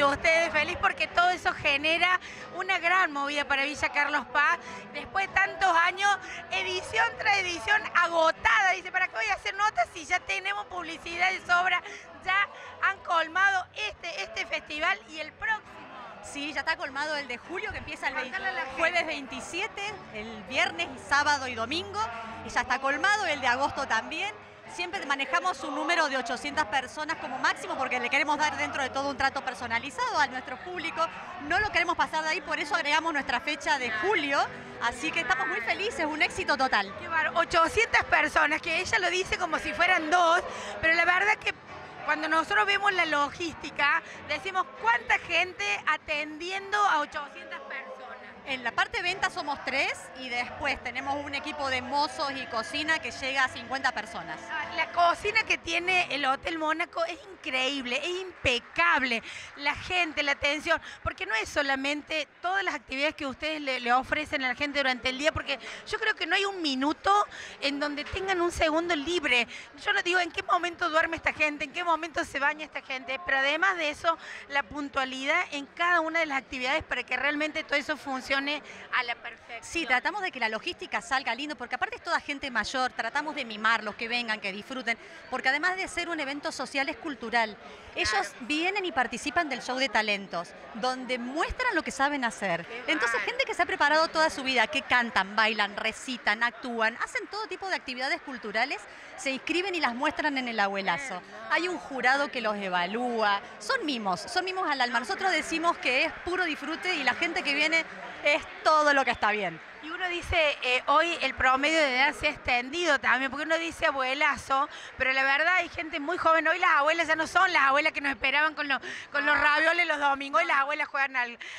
de ustedes, feliz porque todo eso genera una gran movida para Villa Carlos Paz. Después de tantos años, edición tras edición agotada. Dice, ¿para qué voy a hacer notas si ya tenemos publicidad de sobra? Ya han colmado este festival y el próximo. Sí, ya está colmado el de julio, que empieza el jueves 27, el viernes, sábado y domingo. Y ya está colmado el de agosto también. Siempre manejamos un número de 800 personas como máximo porque le queremos dar dentro de todo un trato personalizado a nuestro público. No lo queremos pasar de ahí, por eso agregamos nuestra fecha de julio. Así que estamos muy felices, un éxito total. Qué bárbaro, 800 personas, que ella lo dice como si fueran dos, pero la verdad que cuando nosotros vemos la logística, decimos cuánta gente atendiendo a 800 personas. En la parte de venta somos 3 y después tenemos un equipo de mozos y cocina que llega a 50 personas. La cocina que tiene el Hotel Mónaco es increíble, es impecable. La gente, la atención, porque no es solamente todas las actividades que ustedes le ofrecen a la gente durante el día, porque yo creo que no hay un minuto en donde tengan un segundo libre. Yo no digo en qué momento duerme esta gente, en qué momento se baña esta gente, pero además de eso, la puntualidad en cada una de las actividades para que realmente todo eso funcione a la perfección. Sí, tratamos de que la logística salga lindo, porque aparte es toda gente mayor, tratamos de mimarlos, que vengan, que disfruten, porque además de ser un evento social es cultural. Ellos vienen y participan del show de talentos, donde muestran lo que saben hacer. Entonces, gente que se ha preparado toda su vida, que cantan, bailan, recitan, actúan, hacen todo tipo de actividades culturales, se inscriben y las muestran en el abuelazo. Hay un jurado que los evalúa, son mimos al alma. Nosotros decimos que es puro disfrute y la gente que viene es todo lo que está bien. Y uno dice, hoy el promedio de edad se ha extendido también, porque uno dice abuelazo, pero la verdad hay gente muy joven. Hoy las abuelas ya no son las abuelas que nos esperaban con los ravioles los domingos. Hoy las abuelas juegan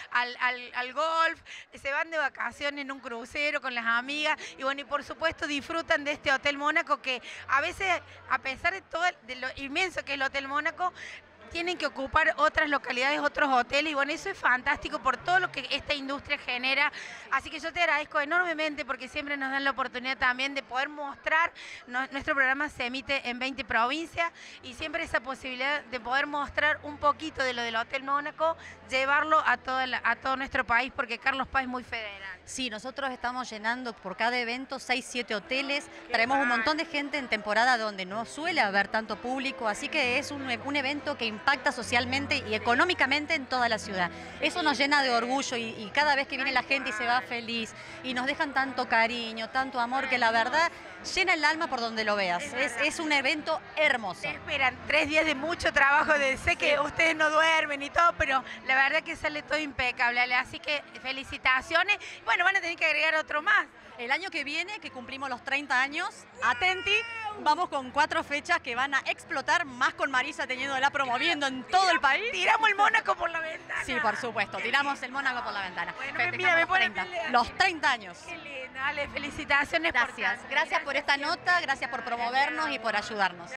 al golf, se van de vacaciones en un crucero con las amigas y bueno, y por supuesto disfrutan de este Hotel Mónaco que a veces, a pesar de todo de lo inmenso que es el Hotel Mónaco, tienen que ocupar otras localidades, otros hoteles, y bueno, eso es fantástico por todo lo que esta industria genera. Así que yo te agradezco enormemente porque siempre nos dan la oportunidad también de poder mostrar. Nuestro programa se emite en 20 provincias y siempre esa posibilidad de poder mostrar un poquito de lo del Hotel Mónaco, llevarlo a todo nuestro país, porque Carlos Paz es muy federal. Sí, nosotros estamos llenando por cada evento 6, 7 hoteles, traemos un montón de gente en temporada donde no suele haber tanto público, así que es un evento que impacta socialmente y económicamente en toda la ciudad. Eso nos llena de orgullo y cada vez que viene la gente y se va feliz y nos dejan tanto cariño, tanto amor, que la verdad llena el alma por donde lo veas. Es un evento hermoso. Te esperan 3 días de mucho trabajo, sé que ustedes no duermen y todo, pero la verdad que sale todo impecable, así que felicitaciones. Bueno, van a tener que agregar otro más. El año que viene, que cumplimos los 30 años, atenti, vamos con 4 fechas que van a explotar, más con Marisa teniéndola promoviendo en todo el país. Tiramos el Mónaco por la ventana. Sí, por supuesto, tiramos el Mónaco por la ventana. Bueno, mira, me ponen los 30 años. Qué lindo, dale, felicitaciones. Gracias por esta nota, gracias por promovernos y por ayudarnos.